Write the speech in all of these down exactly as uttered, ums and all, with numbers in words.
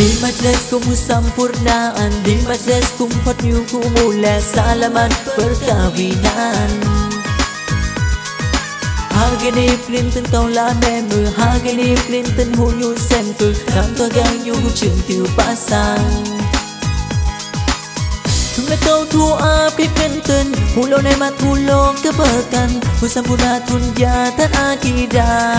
Di majlis kemusempurnaan, di majlis kumpul mulai salaman perkahwinan. Hari ni Clinton kau lah member, hari ni Clinton hunyu sampel, kantor ganyu chừng tiêu pasang. Tunga kau tua pi Clinton, hulo ne mat hulo keberkan, husampurna tunja tan akidah.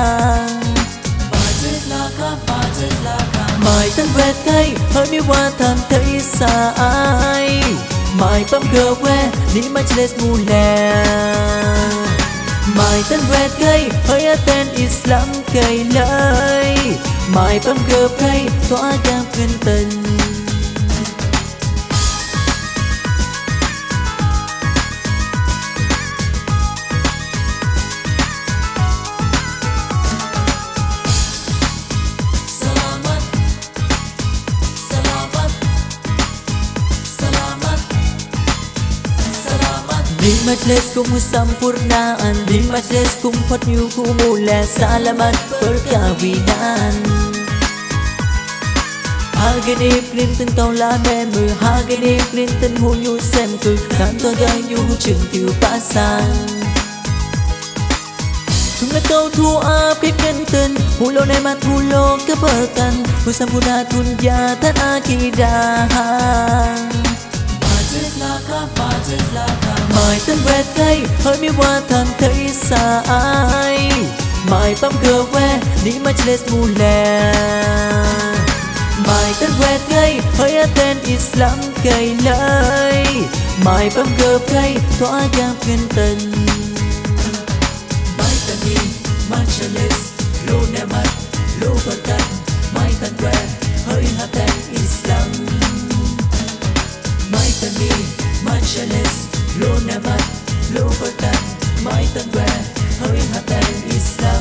Majlis laka, majlis laka, mai tan wet kai, hơi mi wa tan thấy sai. Mai pam girl we, ni majlis mulai. Mai tan wet kai, hơi aten Islam kai lai. Mai pam girl kai, toa gang Clinton. Di majlis kemusempurnaan, di majlis kumpul mulai salaman perkahwinan. Hari ni Clinton kau lah member, hari ni Clinton hunyu sampel, kantor ganyu chừng tiêu pasang. Tunga kau tua pi Clinton, hulo ne mat hulo keberkan, husampurna tunja tan akidah. Majlis laka, majlis laka, mai tan wet kai, hơi mi wa tan thấy sai. Mai pam girl we, ni majlis mulai. Mai tan wet kai, hơi aten Islam kai lai. Mai pam girl kai, toa gang Clinton. Mai tan ni majlis, lo ne mat, lo berkat. Mai tan wet, hơi aten Islam. Mai tan ni majlis, lo ne mat, lo berkat. Mai tan wet, hơi aten Islam.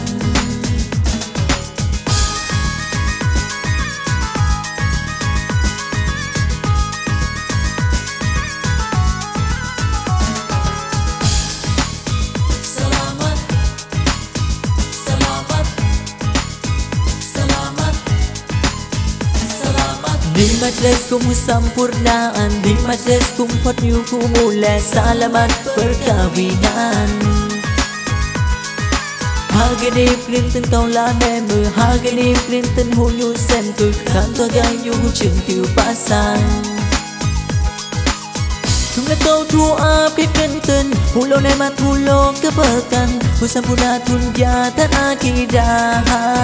Di majlis kemusempurnaan, di majlis kumpul mulai salaman perkahwinan. Hari ni Clinton kau lah member, hari ni Clinton hunyu sampel, kantor ganyu chừng tiêu pasang. Tunga kau tua pi Clinton, hulo ne mat hulo keberkan, husampurna tunja tan akidah.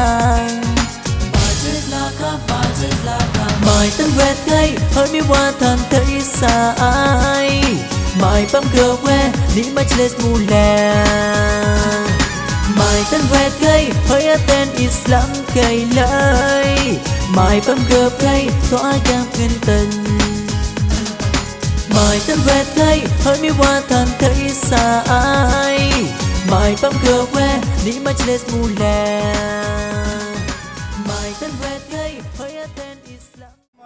Majlis laka, majlis laka, mai tan wet kai, hơi mi wa tan thấy sai. Mai pam girl we, ni majlis mulai. Mai tan wet kai, hơi aten Islam kai lai. Mai pam girl kai, toa gang Clinton. Mai tan wet kai, hơi mi wa tan thấy sai. Mai pam girl we, ni majlis mulai. Mai tan wet kai, hơi aten Islam.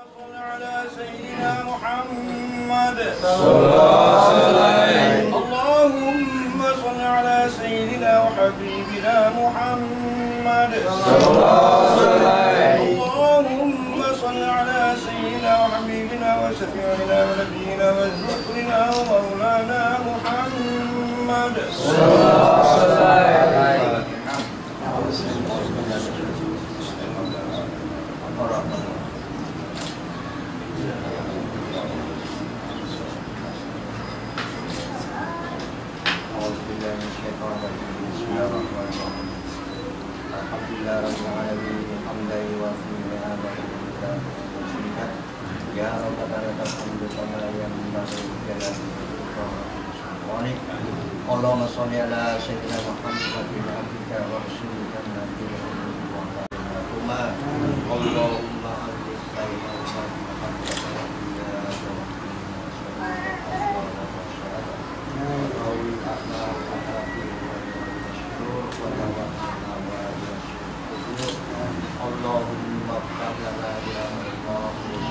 محمد صلى الله عليه وسلم. اللهم صل على سيدنا وحبيبنا محمد صلى الله عليه وسلم. اللهم صل على سيدنا وحبيبنا وشفيعنا ونبينا وذكرنا ومولانا محمد صلى الله عليه وسلم. Alhamdulillah rabbil alamin hamdan yuwafi ni'amahu ya rabbana lakal hamdu kama yanbaghi li jalali wajhika. Allahumma shalli ala sayyidina Muhammadin abdika wa rasulika nabiyyi wa ala Allahumma alif sayyidina Allahumma lana ya Allah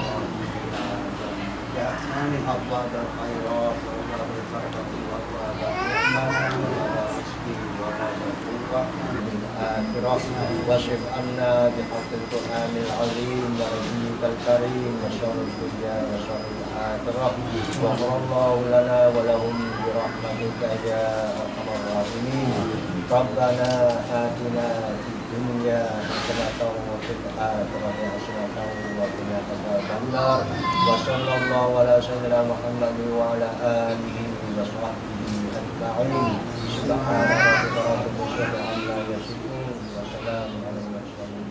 ya amin abad khairat wa barakatuh wa barakatuh wa rizqi wa rahmatullah min akhir الآخرة واصرف عنا بحق القرآن العظيم ونبيك الكريم وشر الدنيا وشر الآخرة غفر الله لنا ولهم برحمتك يا أرحم الراحمين ربنا آتنا في الدنيا حسنة وفي الآخرة حسنة وقنا عذاب النار وصلى الله على سيدنا محمد وعلى آله وصحبه أجمعين سبحان ربك رب العزة عما يصفون وسلام على المرسلين.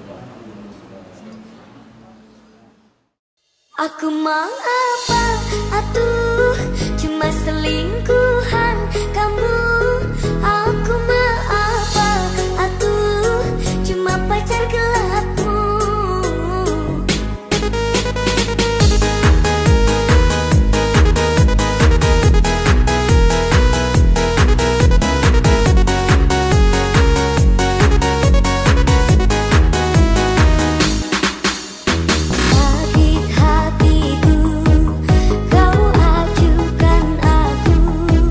Aku mau apa? Atuh, cuma selingkuhan kamu. Aku mau apa? Atuh, cuma pacar gelapmu. Sakit hatiku, kau acuhkan aku.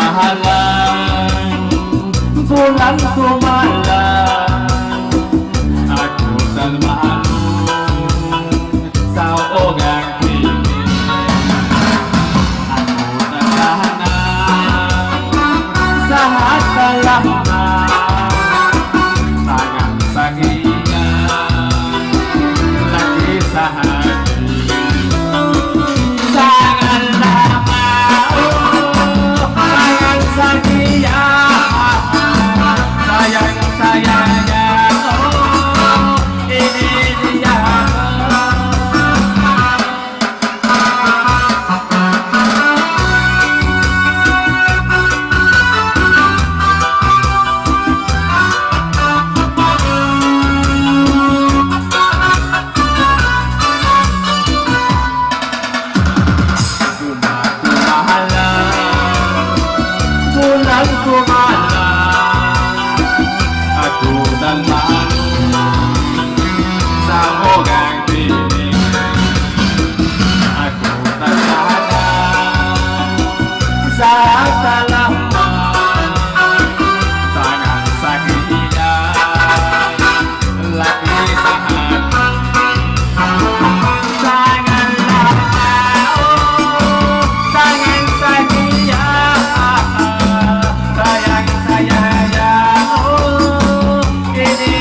mahalang bulan ku malang aku dan malu sao ogang kini aku dan tahanan sahat lama tangan sakingan lagi sahati sangat lama oh tangan sakingan sayang sayangnya oh ini dia bulan ku malang aku dan malu sao gang piling aku tak tahan saat lama tangan sakitnya lagi tahan sangat lama oh sangat sakitnya sayang sayang oh ini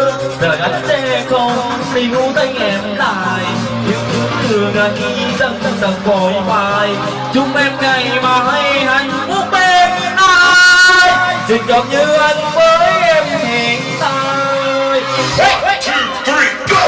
đời anh sẽ không níu tay em lại, yêu thương ngày dần dần vội hoài, chúc em ngày mai hạnh phúc bên ai, dừng dòng như anh với em hiện tại. Hey, two, three, go!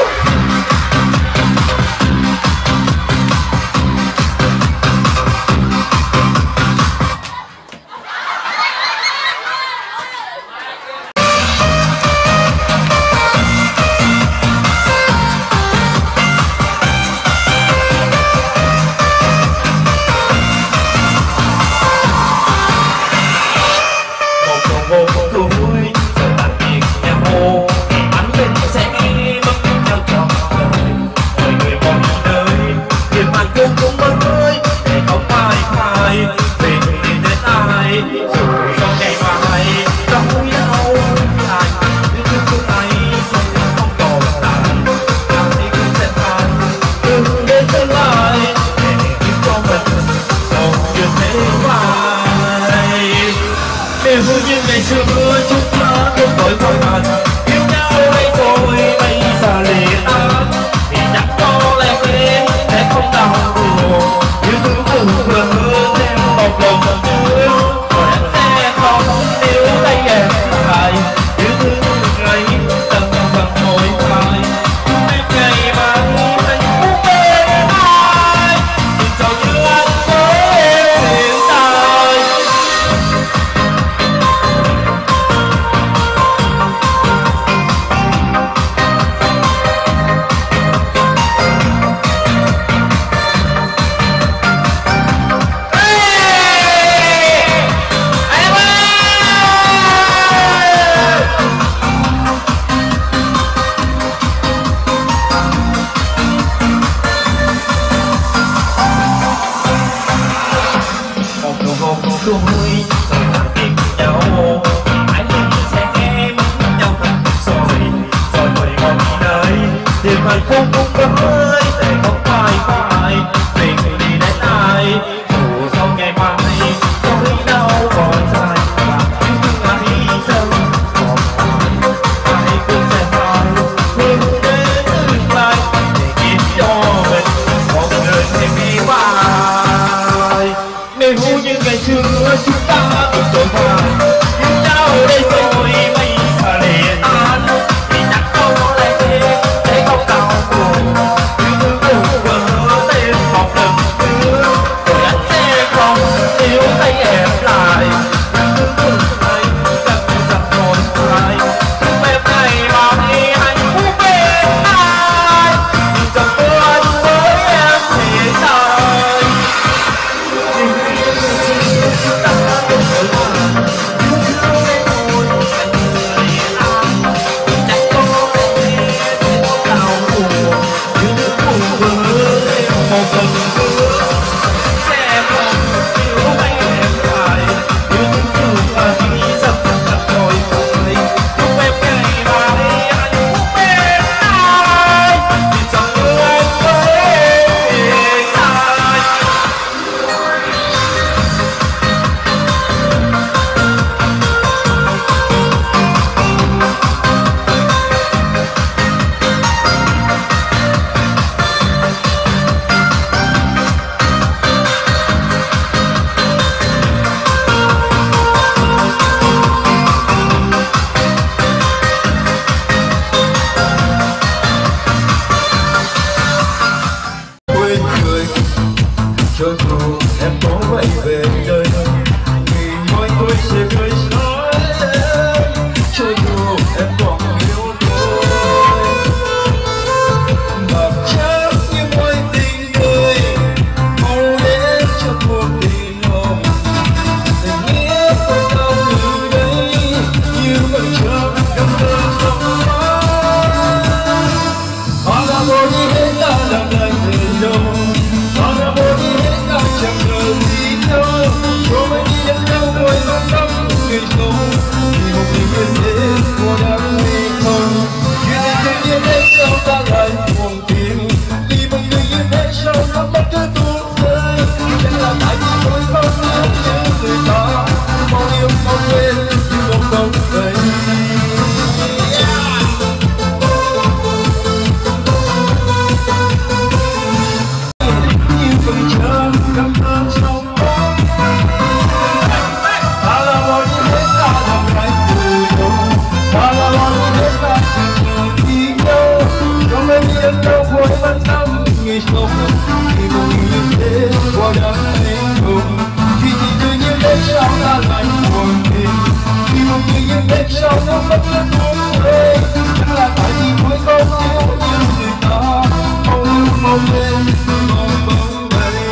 sống thì cùng như thế qua đắng anh hùng khi nhìn như những vết sao ta lại buồn tình khi cùng như những vết sao nó vẫn luôn buồn đây chắc là tại vì cuối con thiếu như người ta mong mong lên mong mong đây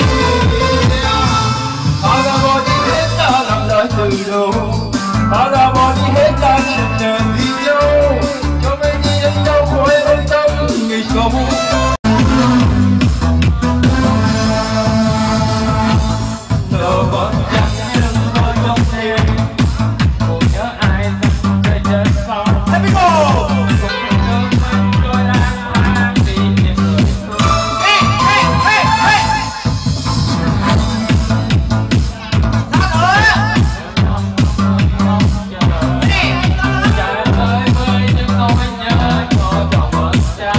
ta đã bỏ đi hết ta làm lại từ đầu ta đã bỏ đi hết ta chẳng nên đi nhau cho mấy đi đến đâu khỏi ôi tâm người sống nở vẫn chẳng chân thôi trong đêm cô nhớ ai dặn trời chết sau let me go cùng nhớ mình tôi đang mang đi những người thương hey hey hey hey sao nữa trời ơi với những câu nhớ cho chọn một cha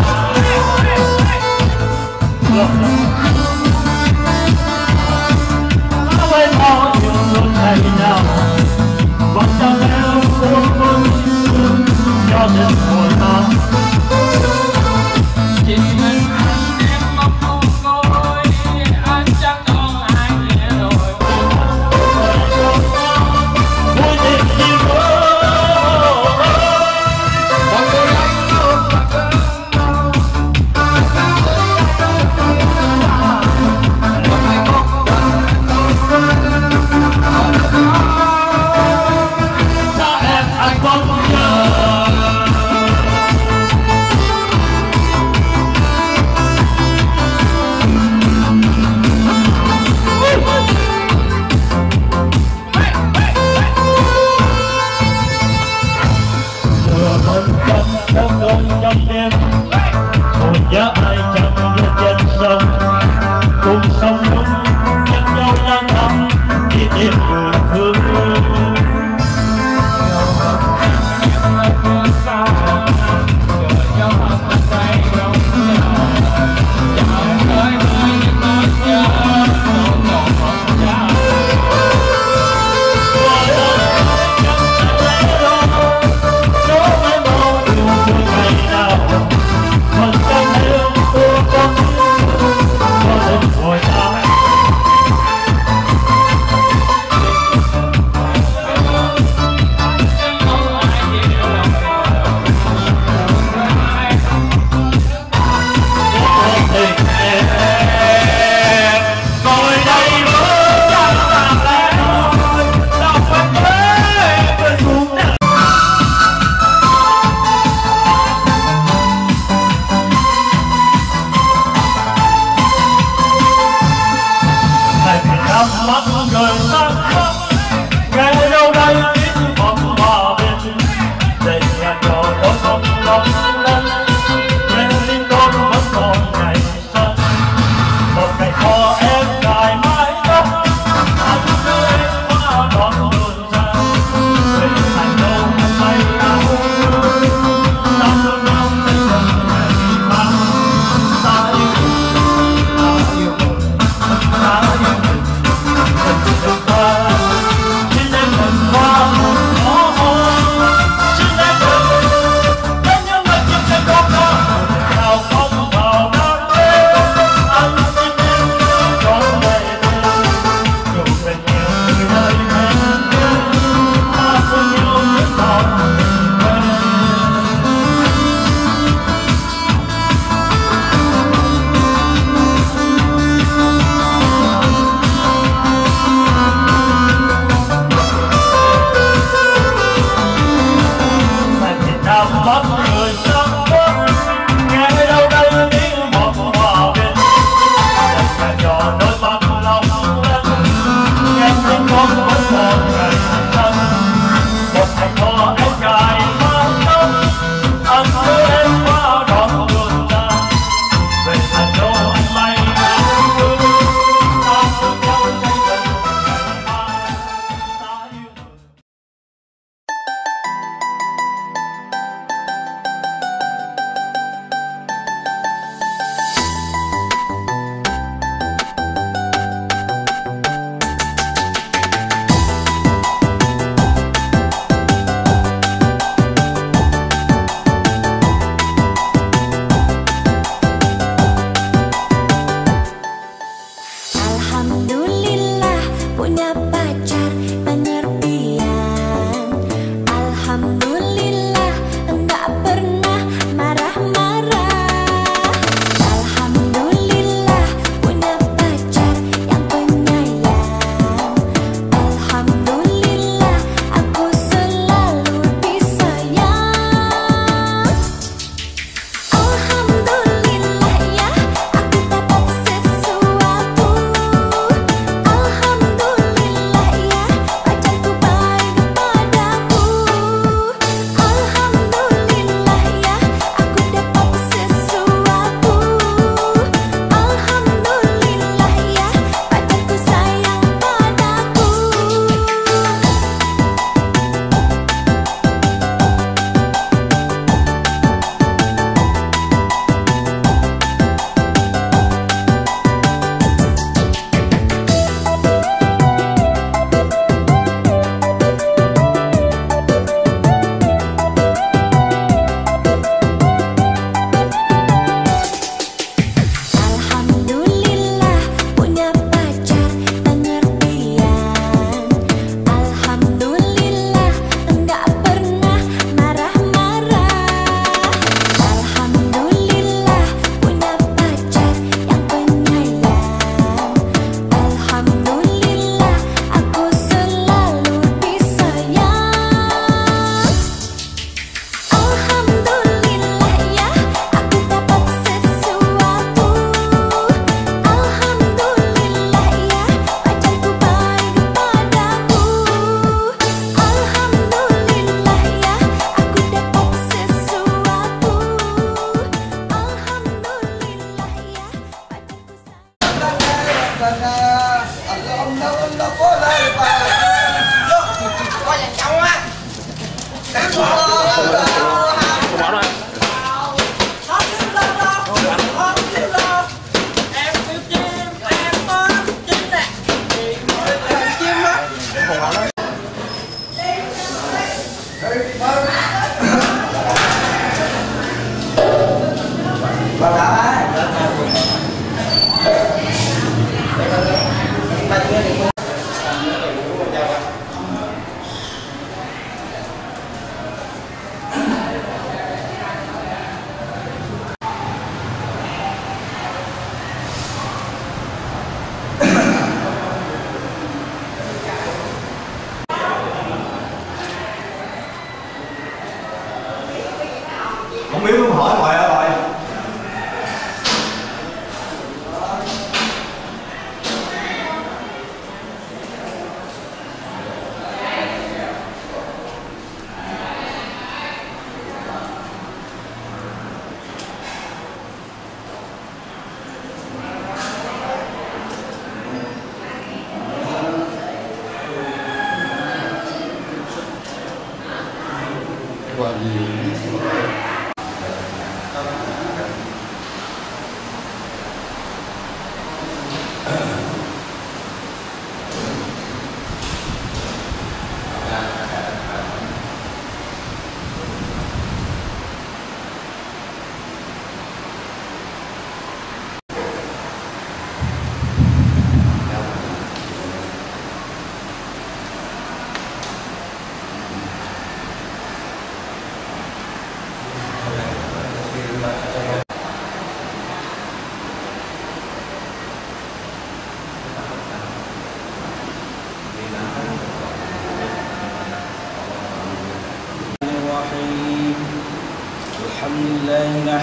quên bao nhiêu luôn ngày nào vẫn chẳng leo cuốn cuốn cho đến hồi ta chỉ mình anh em mong một ngôi anh chẳng còn ai nghe rồi vui tình gì nữa mọi người anh luôn là cơn đau sao em anh không nhớ lửa vẫn căm trong đông trong đêm một nhớ ai chẳng như trên sông cùng sông đúng nhân nhau đang thăm đi tìm người thương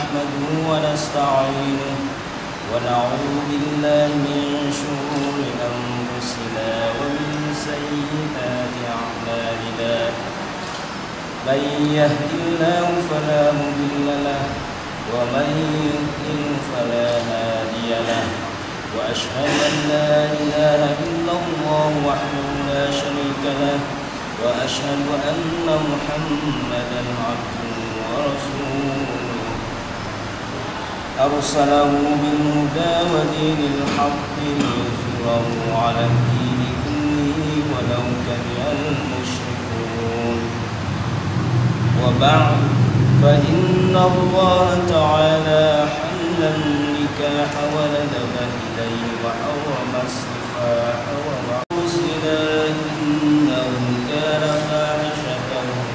نحمده ونستعينه ونعوذ بالله من شرور أنفسنا ومن سيئات أعمالنا من يهد الله فلا مضل له ومن يضلل فلا هادي له وأشهد أن لا إله إلا الله وحده لا شريك له وأشهد أن محمدا عبده ورسوله أرسله بالهدى ودين الحق ليظهره على الدين كله ولو كره المشركون وبعد فإن الله تعالى حل النكاح وندب إليه وحرم السفاح ومعه الزنا إنه كان فاحشة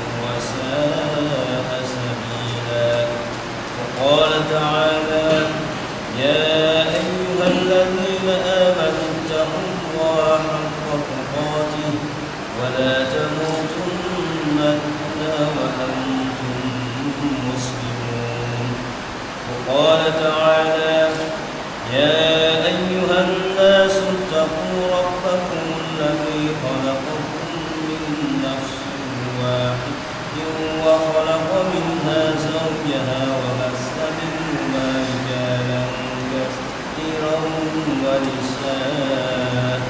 وساء سبيلا وقال تعالى يا أيها الذين آمنوا اتقوا الله حق تقاته ولا تموتن إلا وأنتم مسلمون وقال تعالى يا أيها الناس اتقوا ربكم الذي خلقكم من نفس واحدة وخلق منها زوجها وبث منهما رجالا كثيرا ونساء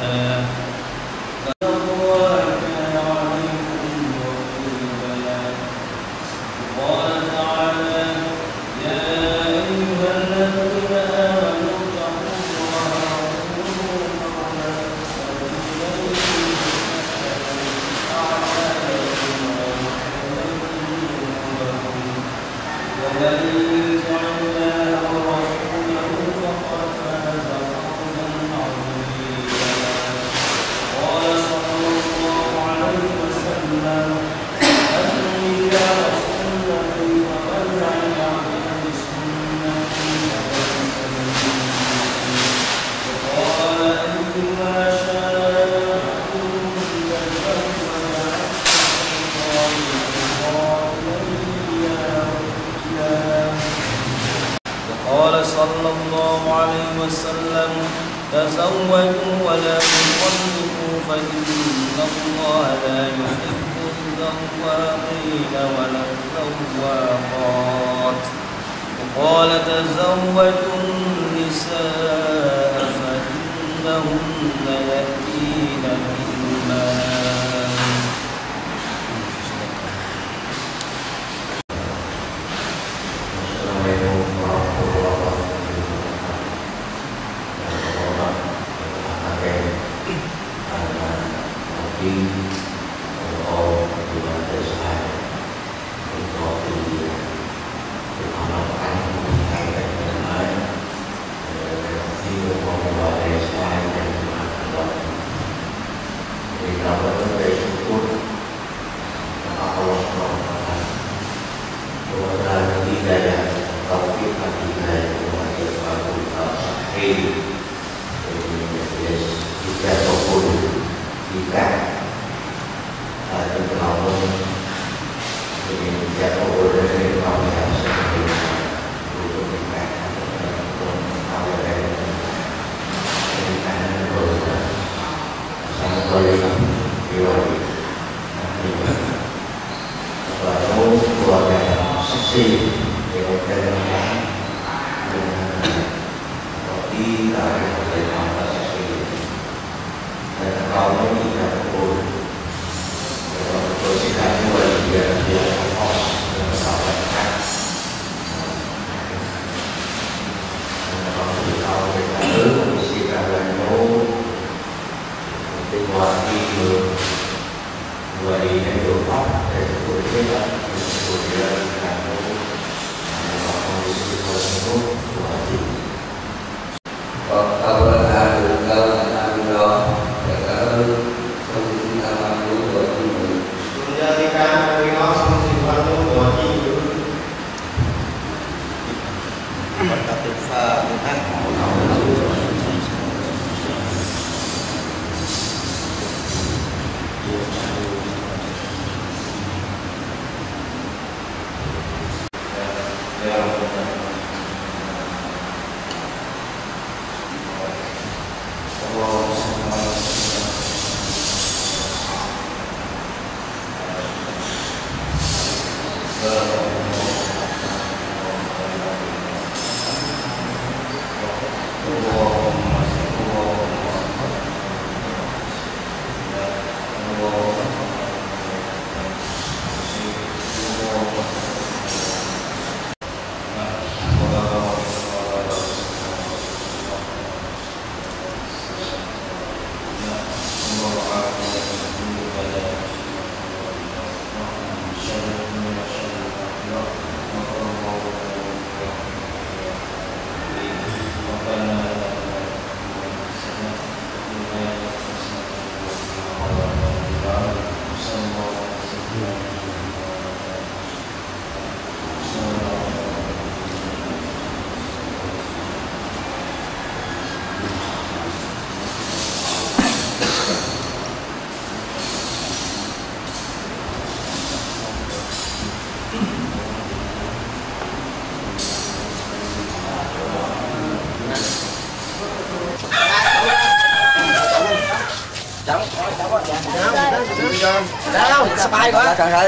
الله كان عليكم رقيبا وقال تعالى يا أيها الذين آمنوا اتقوا الله وقولوا قولا سديدا ومن يطع الله ورسوله فقد فاز فوزا عظيما قال صلى الله عليه وسلم النكاح سنة فمن عمل بسنتي وقال أيما شاء وقال صلى الله عليه وسلم تزوجوا ولا تطلقوا فإن الله لا يحب الذواقين ولا الذواقات وقال تزوجوا النساء فإنهن يأتين بالمال Ya สบายquá càng hay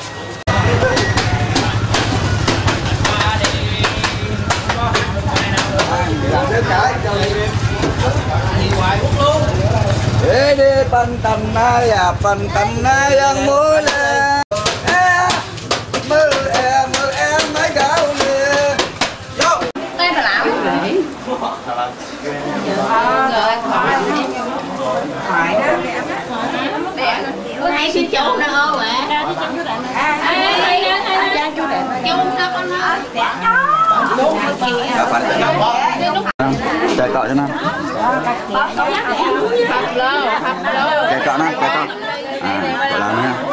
đi đi pan tầm na ya pan tầm na yang mula mơ em mơ em mấy gạo nè vô đây là lão rồi khỏi đó bữa nay xin chú nữa không ạ chú đó con nó chạy cọ cho nó chạy cọ nó chạy cọ à cọ làm nha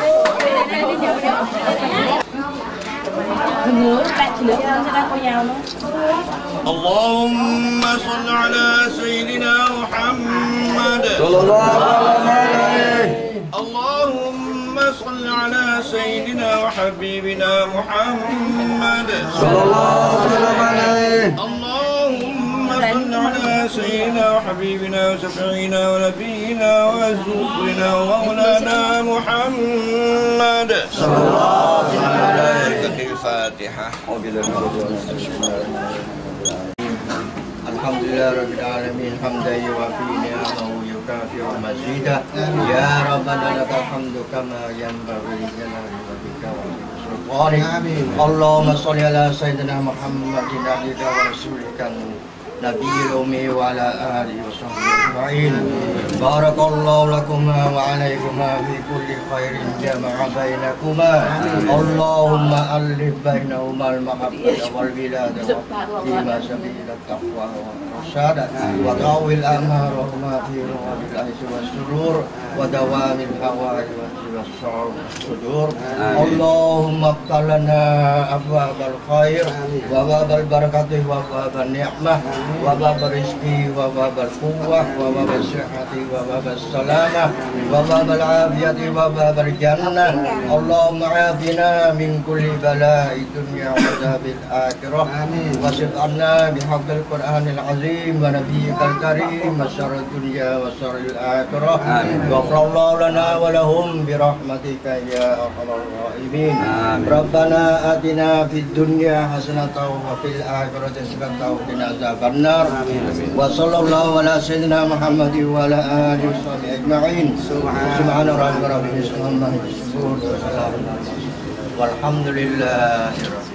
اللهم صل على سيدنا محمد صلى الله عليه اللهم صل على سيدنا وحبيبنا محمد صلى الله عليه اللهم صل على سيدنا وحبيبنا وشفيعنا ونبينا وزوجنا ومولانا محمد صلى الله عليه الفاتحة الحمد لله رب العالمين حمدا يوافي نعمه ويكافئ مزيدا يا ربنا لك الحمد كما ينبغي لجلال وجهك وسلطانك اللهم صل على سيدنا محمد عبدك ورسولك النبي الأمي وعلى آله وصحبه أجمعين بارك الله لكما وعليكما في كل خير جمع بينكما اللهم ألف بينهما المحبة والولادة فيما سبيل التقوى والرشاد وطاوي الأمهار وما في رواب العيش والسرور ودوام الحوائج والصدور اللهم افتح لنا أبواب الخير وباب البركة وباب النعمة وباب الرزق وباب القوة وباب الصحة وباب السلامة وباب العافية وباب الجنة اللهم عافنا من كل بلاء الدنيا وعذاب الآخرة واصرف عنا بحق القرآن العظيم ونبيك الكريم شر الدنيا وشر الآخرة غفر الله لنا ولهم برحمتك يا أرحم الراحمين ربنا آتنا في الدنيا حسنة وفي الآخرة حسنة وقنا عذاب النار وصلى الله على سيدنا محمد وعلى آله وصحبه أجمعين سبحان ربك رب العزة عما يصفون وسلام على المرسلين والحمد لله رب العالمين.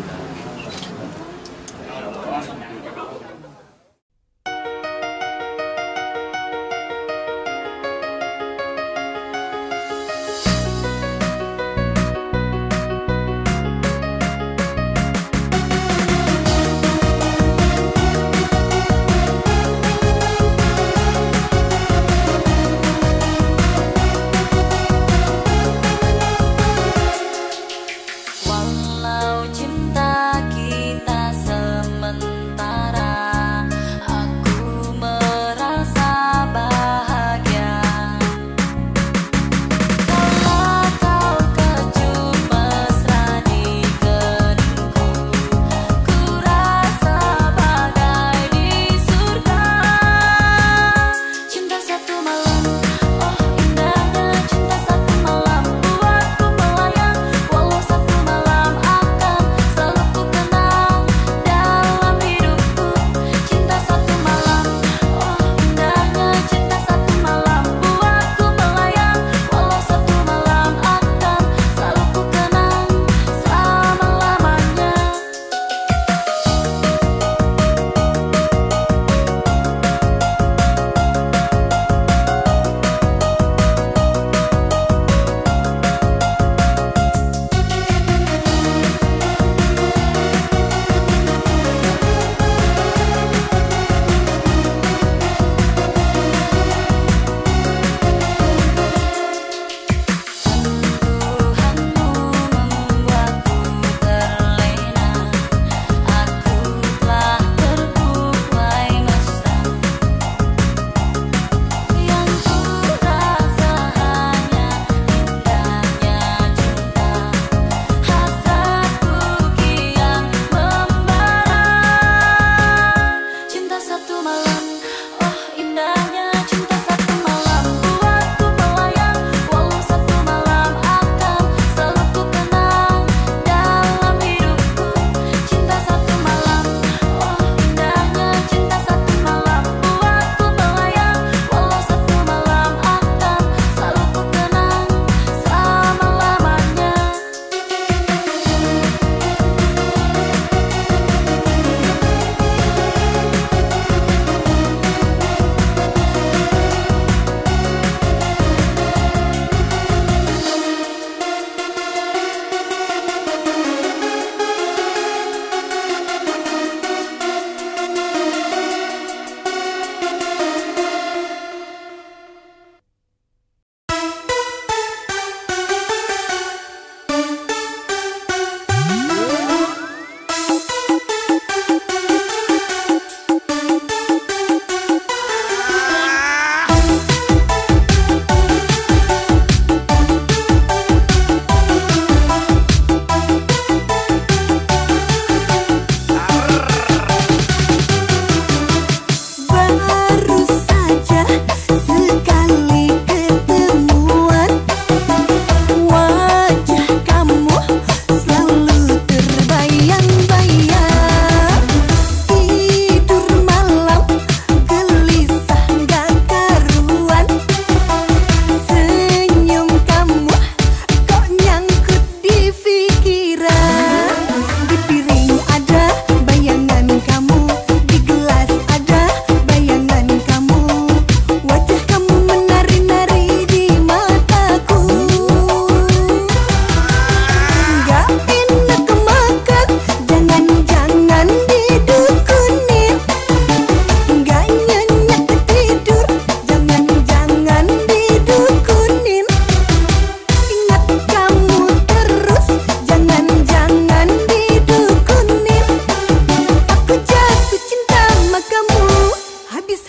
Walau cinta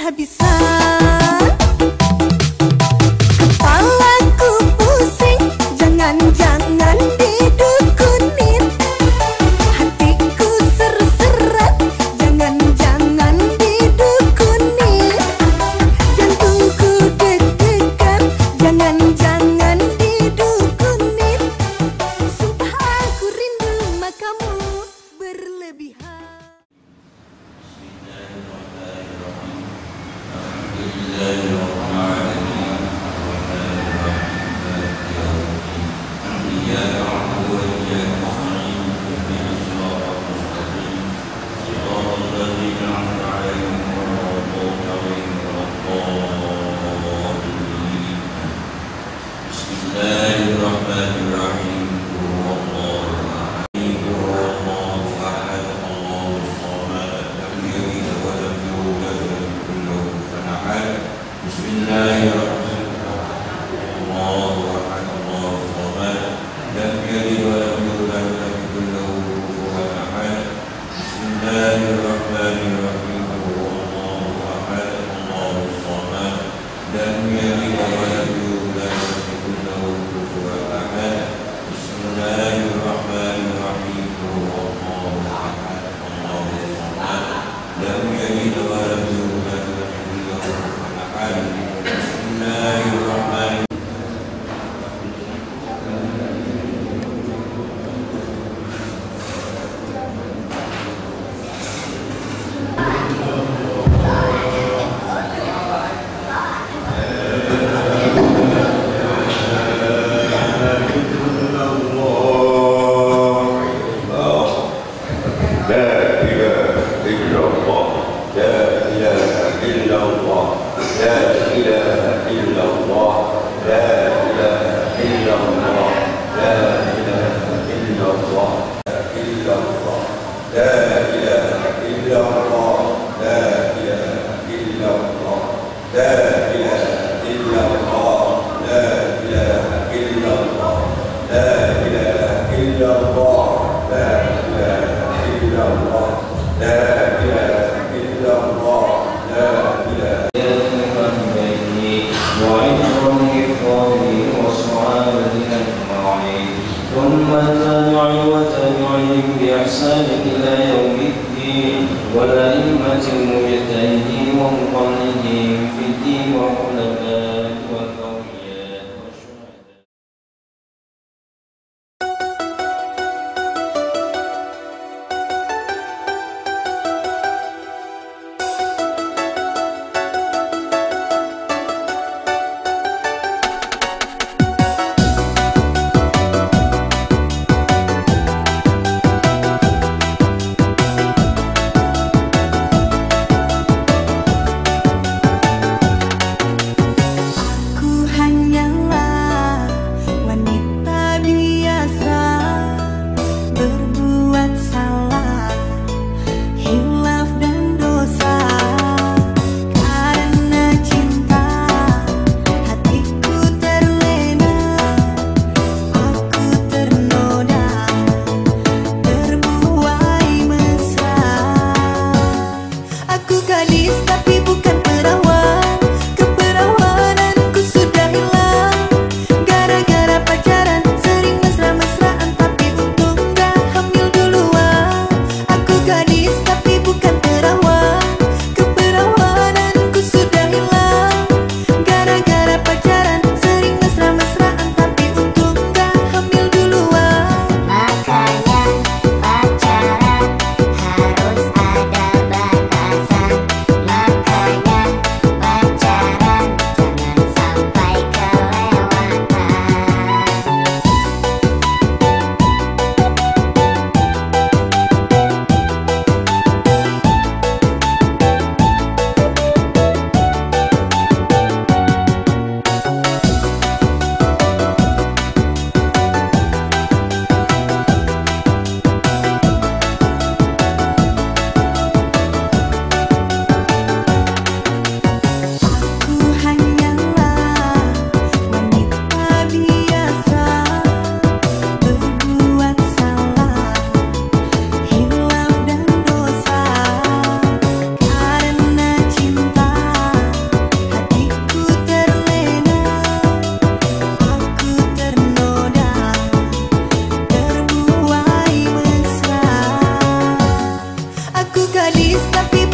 habis-habisan. Kepalaku pusing, jangan-jangan didukunin. Hatiku seru-serat, jangan-jangan didukunin. Jantungku deg-degan, jangan-jangan didukunin. Sumpah aku rindu makamu berlebihan. tapi